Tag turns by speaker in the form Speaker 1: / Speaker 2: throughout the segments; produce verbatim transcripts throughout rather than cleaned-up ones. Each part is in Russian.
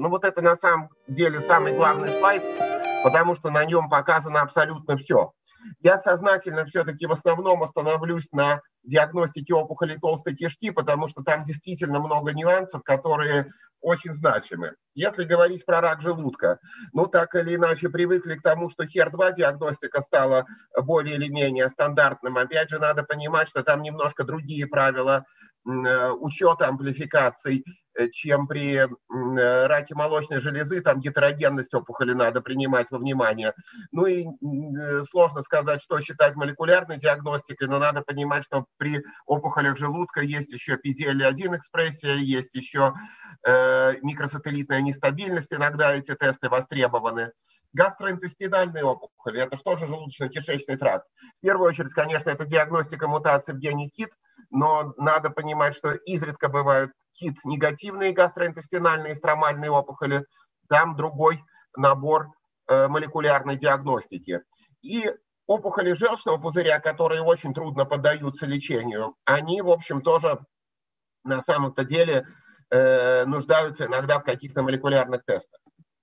Speaker 1: Ну вот это на самом деле самый главный слайд, потому что на нем показано абсолютно все. Я сознательно все-таки в основном остановлюсь на диагностике опухоли толстой кишки, потому что там действительно много нюансов, которые очень значимы. Если говорить про рак желудка, ну так или иначе привыкли к тому, что хер два диагностика стала более или менее стандартным. Опять же, надо понимать, что там немножко другие правила учета амплификаций, чем при раке молочной железы, там гетерогенность опухоли надо принимать во внимание. Ну и сложно сказать, что считать молекулярной диагностикой, но надо понимать, что при опухолях желудка есть еще пи ди эл один экспрессия, есть еще э, микросателлитная нестабильность, иногда эти тесты востребованы. Гастроинтестинальные опухоли, это что же желудочно-кишечный тракт? В первую очередь, конечно, это диагностика мутаций в гене кит, но надо понимать, что изредка бывают кит-негативные гастроинтестинальные стромальные опухоли, там другой набор э, молекулярной диагностики. И опухоли желчного пузыря, которые очень трудно поддаются лечению, они, в общем, тоже на самом-то деле э, нуждаются иногда в каких-то молекулярных тестах.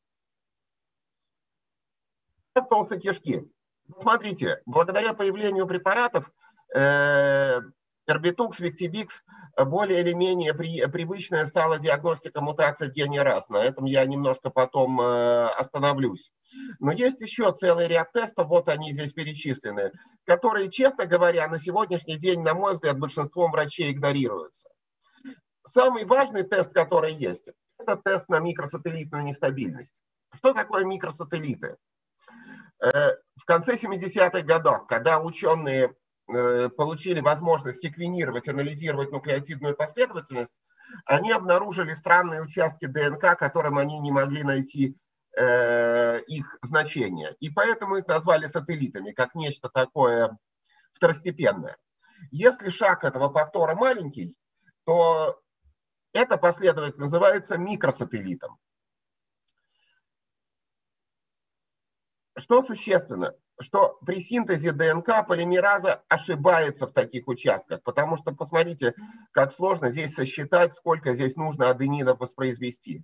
Speaker 1: Толстой кишки. Смотрите, благодаря появлению препаратов э, Эрбитукс, Виктибикс, более или менее при, привычная стала диагностика мутаций в гене рас. На этом я немножко потом э, остановлюсь. Но есть еще целый ряд тестов, вот они здесь перечислены, которые, честно говоря, на сегодняшний день, на мой взгляд, большинством врачей игнорируются. Самый важный тест, который есть, это тест на микросателлитную нестабильность. Что такое микросателлиты? В конце семидесятых годов, когда ученые получили возможность секвенировать, анализировать нуклеотидную последовательность, они обнаружили странные участки ДНК, которым они не могли найти э, их значение. И поэтому их назвали сателлитами, как нечто такое второстепенное. Если шаг этого повтора маленький, то эта последовательность называется микросателлитом. Что существенно? Что при синтезе ДНК полимераза ошибается в таких участках, потому что посмотрите, как сложно здесь сосчитать, сколько здесь нужно аденинов воспроизвести.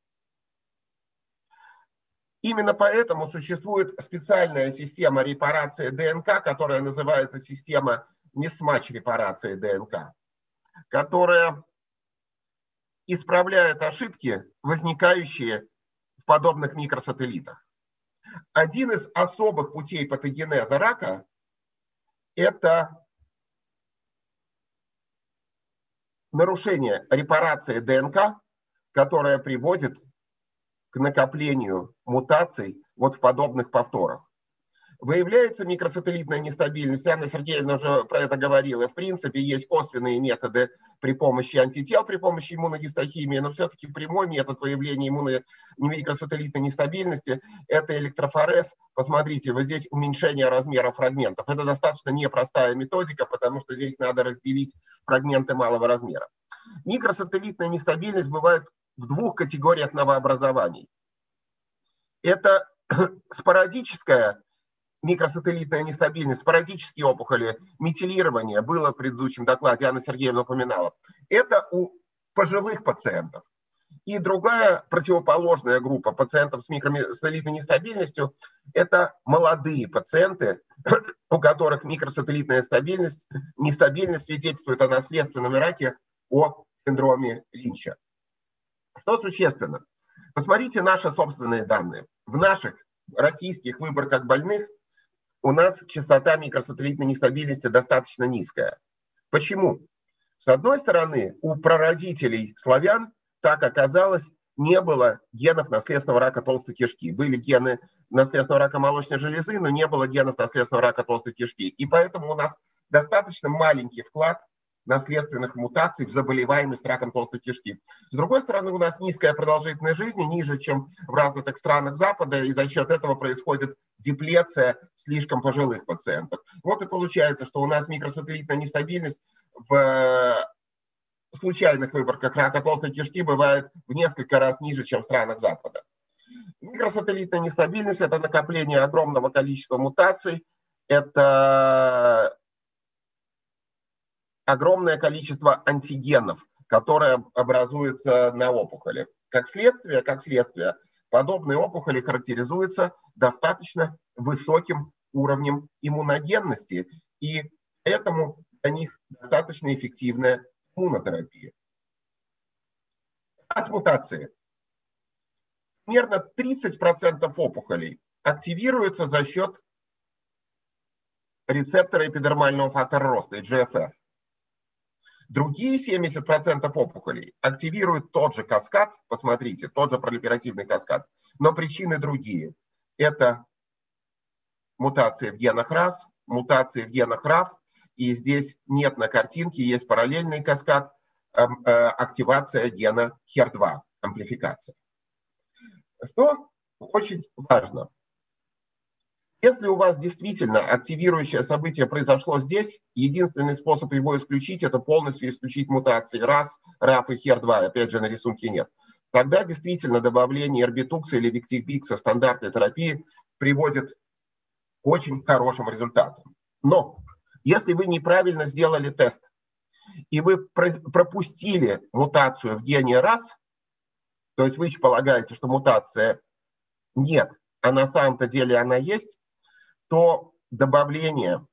Speaker 1: Именно поэтому существует специальная система репарации ДНК, которая называется система мисматч репарации ДНК, которая исправляет ошибки, возникающие в подобных микросателлитах. Один из особых путей патогенеза рака – это нарушение репарации ДНК, которое приводит к накоплению мутаций вот в подобных повторах. Выявляется микросателлитная нестабильность. Анна Сергеевна уже про это говорила. В принципе, есть косвенные методы при помощи антител, при помощи иммуногистохимии, но все-таки прямой метод выявления иммуно- микросателлитной нестабильности – это электрофорез. Посмотрите, вот здесь уменьшение размера фрагментов. Это достаточно непростая методика, потому что здесь надо разделить фрагменты малого размера. Микросателлитная нестабильность бывает в двух категориях новообразований. Это спорадическая микросателлитная нестабильность, спорадические опухоли, метилирование, было в предыдущем докладе, Анна Сергеевна упоминала. Это у пожилых пациентов. И другая противоположная группа пациентов с микросателлитной нестабильностью – это молодые пациенты, у которых микросателлитная стабильность, нестабильность свидетельствует о наследственном раке, о синдроме Линча. Что существенно? Посмотрите наши собственные данные. В наших российских выборках больных у нас частота микросателлитной нестабильности достаточно низкая. Почему? С одной стороны, у прародителей славян, так оказалось, не было генов наследственного рака толстой кишки. Были гены наследственного рака молочной железы, но не было генов наследственного рака толстой кишки. И поэтому у нас достаточно маленький вклад наследственных мутаций в заболеваемость раком толстой кишки. С другой стороны, у нас низкая продолжительность жизни, ниже, чем в развитых странах Запада, и за счет этого происходит деплеция слишком пожилых пациентов. Вот и получается, что у нас микросателлитная нестабильность в случайных выборках рака толстой кишки бывает в несколько раз ниже, чем в странах Запада. Микросателлитная нестабильность – это накопление огромного количества мутаций, это огромное количество антигенов, которые образуются на опухоли. Как следствие, как следствие, подобные опухоли характеризуются достаточно высоким уровнем иммуногенности, и поэтому для них достаточно эффективная иммунотерапия. Трансмутации. Примерно тридцать процентов опухолей активируются за счет рецептора эпидермального фактора роста, и джи эф ар. Другие семьдесят процентов опухолей активируют тот же каскад, посмотрите, тот же пролиферативный каскад, но причины другие. Это мутации в генах рас, мутации в генах раф, и здесь нет на картинке, есть параллельный каскад, э, э, активация гена хер два, амплификация. Что очень важно. Если у вас действительно активирующее событие произошло здесь, единственный способ его исключить – это полностью исключить мутации рас, раф и хер два. Опять же, на рисунке нет. Тогда действительно добавление эрбитукса или виктибикса в стандартной терапии приводит к очень хорошим результатам. Но если вы неправильно сделали тест, и вы пропустили мутацию в гене рас, то есть вы полагаете, что мутация нет, а на самом-то деле она есть, то добавление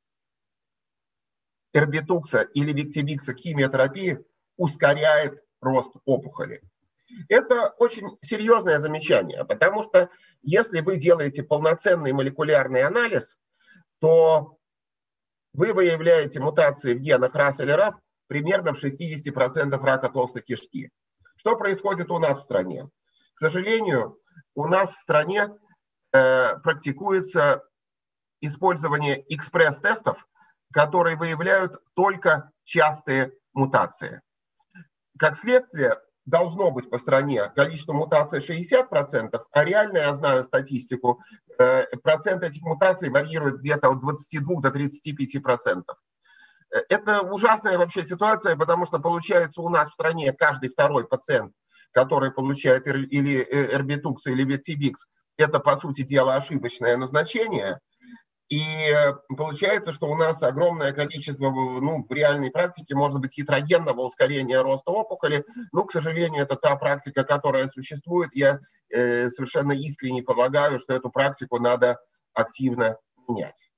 Speaker 1: эрбитукса или виктибикса к химиотерапии ускоряет рост опухоли. Это очень серьезное замечание, потому что если вы делаете полноценный молекулярный анализ, то вы выявляете мутации в генах рас или раф примерно в шестидесяти процентах рака толстой кишки. Что происходит у нас в стране? К сожалению, у нас в стране э, практикуется использование экспресс-тестов, которые выявляют только частые мутации. Как следствие, должно быть по стране количество мутаций шестьдесят процентов, а реально, я знаю статистику, процент этих мутаций варьирует где-то от двадцати двух до тридцати пяти процентов. Это ужасная вообще ситуация, потому что получается у нас в стране каждый второй пациент, который получает или эрбитукс, или виктибикс, это, по сути дела, ошибочное назначение. И получается, что у нас огромное количество, ну, в реальной практике, может быть, хетерогенного ускорения роста опухоли. Но, к сожалению, это та практика, которая существует. Я э, совершенно искренне полагаю, что эту практику надо активно менять.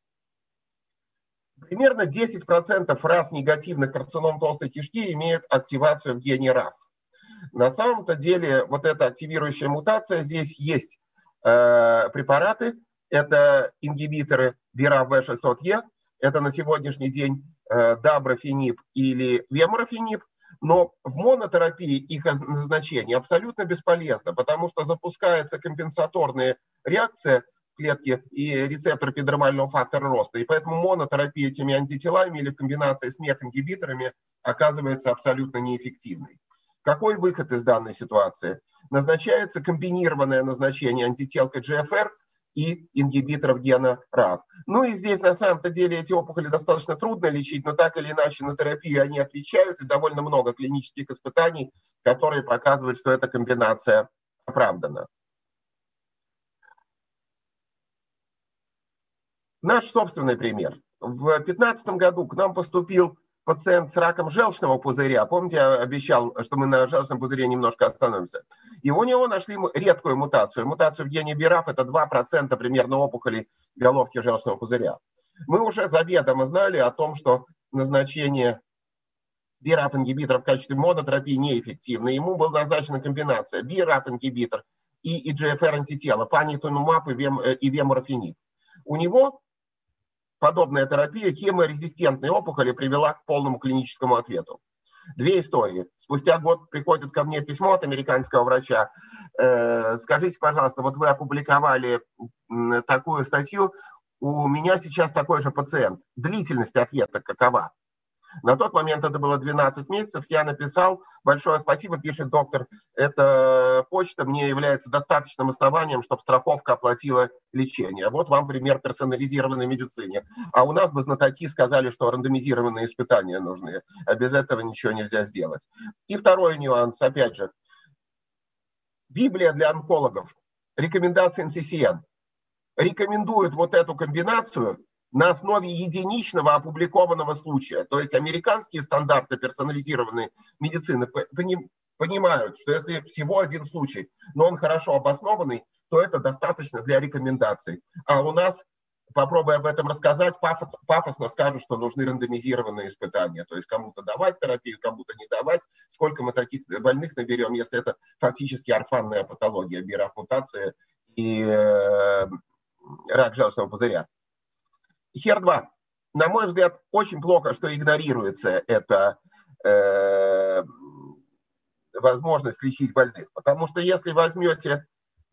Speaker 1: Примерно десять процентов рас негативных карцином толстой кишки имеют активацию в гене раф. На самом-то деле, вот эта активирующая мутация, здесь есть э, препараты, это ингибиторы би раф ви шестьсот е, это на сегодняшний день э, даброфенип или веморофенип, но в монотерапии их назначение абсолютно бесполезно, потому что запускается компенсаторная реакция клетки и рецептор эпидермального фактора роста, и поэтому монотерапия этими антителами или в комбинации с мек-ингибиторами оказывается абсолютно неэффективной. Какой выход из данной ситуации? Назначается комбинированное назначение антител к джи эф ар и ингибиторов гена раф. Ну и здесь на самом-то деле эти опухоли достаточно трудно лечить, но так или иначе на терапию они отвечают, и довольно много клинических испытаний, которые показывают, что эта комбинация оправдана. Наш собственный пример. В две тысячи пятнадцатом году к нам поступил пациент с раком желчного пузыря. Помните, я обещал, что мы на желчном пузыре немножко остановимся. И у него нашли редкую мутацию. Мутацию в гене би раф – это два процента примерно опухолей головки желчного пузыря. Мы уже заведомо знали о том, что назначение би раф ингибитора в качестве монотерапии неэффективно. Ему была назначена комбинация би раф ингибитор и и джи эф ар антитела, панитумаб и, вем, и веморофенип. У него подобная терапия хеморезистентной опухоли привела к полному клиническому ответу. Две истории. Спустя год приходит ко мне письмо от американского врача. Э, скажите, пожалуйста, вот вы опубликовали такую статью, у меня сейчас такой же пациент. Длительность ответа какова? На тот момент это было двенадцать месяцев. Я написал: большое спасибо, пишет доктор, эта почта мне является достаточным основанием, чтобы страховка оплатила лечение. Вот вам пример персонализированной медицины. А у нас бы знатоки сказали, что рандомизированные испытания нужны, а без этого ничего нельзя сделать. И второй нюанс, опять же. Библия для онкологов, рекомендации эн си си эн, рекомендуют вот эту комбинацию на основе единичного опубликованного случая. То есть американские стандарты персонализированной медицины понимают, что если всего один случай, но он хорошо обоснованный, то это достаточно для рекомендаций. А у нас, попробуй об этом рассказать, пафос, пафосно скажут, что нужны рандомизированные испытания. То есть кому-то давать терапию, кому-то не давать. Сколько мы таких больных наберем, если это фактически орфанная патология, би эр эф мутация и э, рак желчного пузыря. хер два. На мой взгляд, очень плохо, что игнорируется эта э, возможность лечить больных. Потому что если возьмете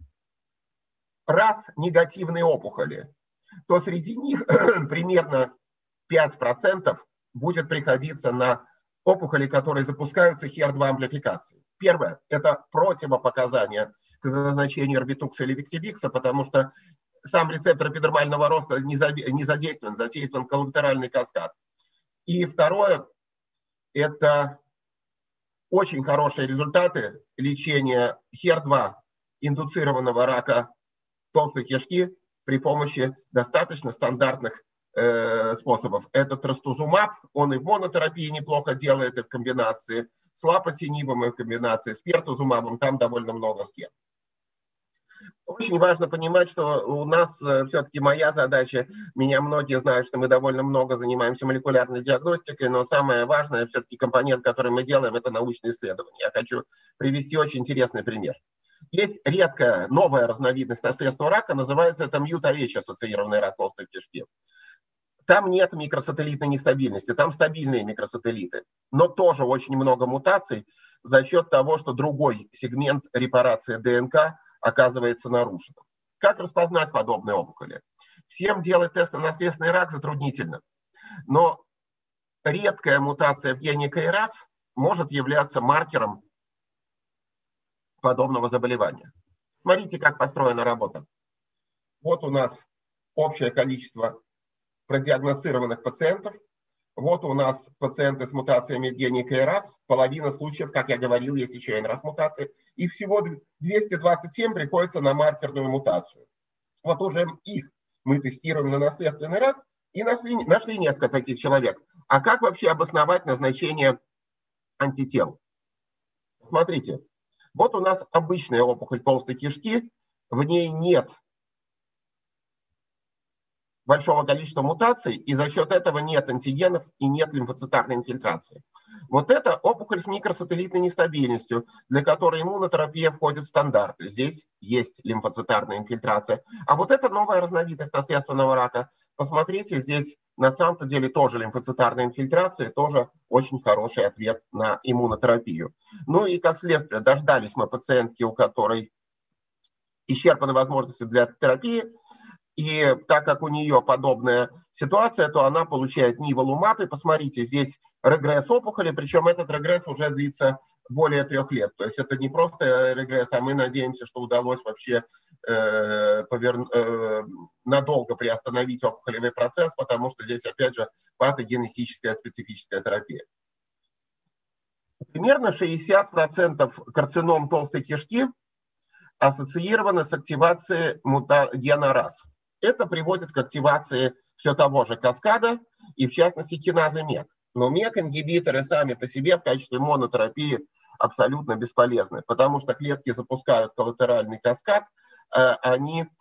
Speaker 1: раз негативные опухоли, то среди них примерно пять процентов будет приходиться на опухоли, которые запускаются хер два амплификацией. Первое – это противопоказание к назначению орбитукса или виктибикса, потому что сам рецептор эпидермального роста не задействован, задействован коллатеральный каскад. И второе – это очень хорошие результаты лечения хер два индуцированного рака толстой кишки при помощи достаточно стандартных э, способов. Это трастузумаб, он и в монотерапии неплохо делает, и в комбинации с лапотинибом, и в комбинации с пертузумабом, там довольно много схем. Очень важно понимать, что у нас э, все-таки моя задача, меня многие знают, что мы довольно много занимаемся молекулярной диагностикой, но самое важное все-таки компонент, который мы делаем, это научные исследования. Я хочу привести очень интересный пример. Есть редкая новая разновидность наследственного рака, называется это мьют-ОВ-ассоциированный рак толстой кишки. Там нет микросателлитной нестабильности, там стабильные микросателлиты. Но тоже очень много мутаций за счет того, что другой сегмент репарации ДНК оказывается нарушенным. Как распознать подобные опухоли? Всем делать тест на наследственный рак затруднительно. Но редкая мутация в гене ка эр а эс может являться маркером подобного заболевания. Смотрите, как построена работа. Вот у нас общее количество продиагностированных пациентов. Вот у нас пациенты с мутациями в гене ка эр а эс. Половина случаев, как я говорил, есть еще эн рас мутации. И всего двести двадцать семь приходится на маркерную мутацию. Вот уже их мы тестируем на наследственный рак и нашли, нашли несколько таких человек. А как вообще обосновать назначение антител? Смотрите. Вот у нас обычная опухоль толстой кишки, в ней нет большого количества мутаций, и за счет этого нет антигенов и нет лимфоцитарной инфильтрации. Вот это опухоль с микросателлитной нестабильностью, для которой иммунотерапия входит в стандарт. Здесь есть лимфоцитарная инфильтрация. А вот это новая разновидность наследственного рака. Посмотрите, здесь на самом-то деле тоже лимфоцитарная инфильтрация, тоже очень хороший ответ на иммунотерапию. Ну и как следствие, дождались мы пациентки, у которой исчерпаны возможности для терапии. И так как у нее подобная ситуация, то она получает ниволумаб. И посмотрите, здесь регресс опухоли, причем этот регресс уже длится более трех лет. То есть это не просто регресс, а мы надеемся, что удалось вообще э, повер... э, надолго приостановить опухолевый процесс, потому что здесь, опять же, патогенетическая специфическая терапия. Примерно шестьдесят процентов карцином толстой кишки ассоциированы с активацией мута... гена рас. Это приводит к активации все того же каскада и, в частности, киназы мек. Но мек-ингибиторы сами по себе в качестве монотерапии абсолютно бесполезны, потому что клетки запускают коллатеральный каскад, они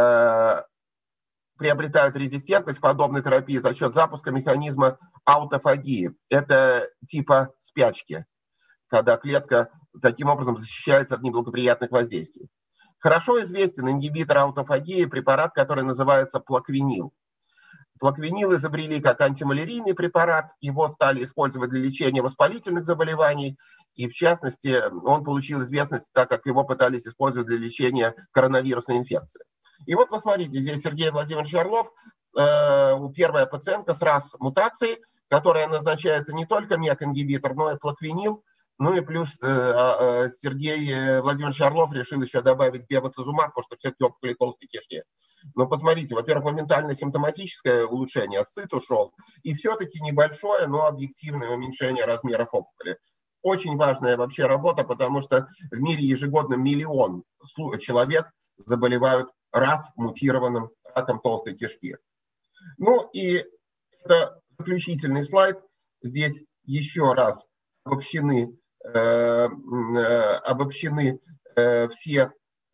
Speaker 1: приобретают резистентность подобной терапии за счет запуска механизма аутофагии. Это типа спячки, когда клетка таким образом защищается от неблагоприятных воздействий. Хорошо известен ингибитор аутофагии, препарат, который называется плаквенил. Плаквенил изобрели как антималярийный препарат, его стали использовать для лечения воспалительных заболеваний, и в частности он получил известность, так как его пытались использовать для лечения коронавирусной инфекции. И вот посмотрите, здесь Сергей Владимирович Орлов, э, первая пациентка с рас мутацией, которая назначается не только мек-ингибитор, но и плаквенил. Ну и плюс э, Сергей Владимирович Орлов решил еще добавить бевацизумаб, потому что все-таки опухоли толстой кишки. Но посмотрите, во-первых, моментальное симптоматическое улучшение, асцит ушел, и все-таки небольшое, но объективное уменьшение размеров опухоли. Очень важная вообще работа, потому что в мире ежегодно миллион человек заболевают раз мутированным раком толстой кишки. Ну и это заключительный слайд. Здесь еще раз обобщены обобщены все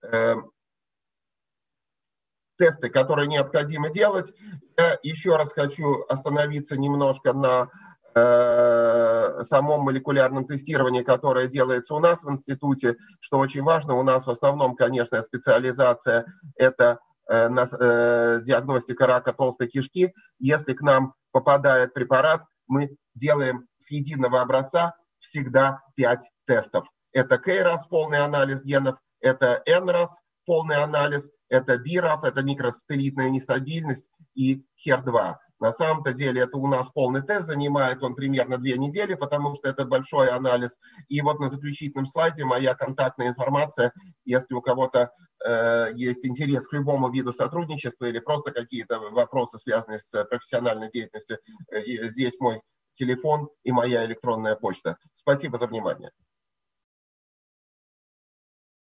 Speaker 1: тесты, которые необходимо делать. Я еще раз хочу остановиться немножко на э, самом молекулярном тестировании, которое делается у нас в институте, что очень важно. У нас в основном, конечно, специализация – это э, на, э, диагностика рака толстой кишки. Если к нам попадает препарат, мы делаем с единого образца всегда пять тестов. Это кей-рас, полный анализ генов, это эн-рас, полный анализ, это би-раф, это микросателлитная нестабильность и хер два. На самом-то деле это у нас полный тест, занимает он примерно две недели, потому что это большой анализ. И вот на заключительном слайде моя контактная информация, если у кого-то э, есть интерес к любому виду сотрудничества или просто какие-то вопросы, связанные с профессиональной деятельностью, э, здесь мой телефон и моя электронная почта. Спасибо за внимание.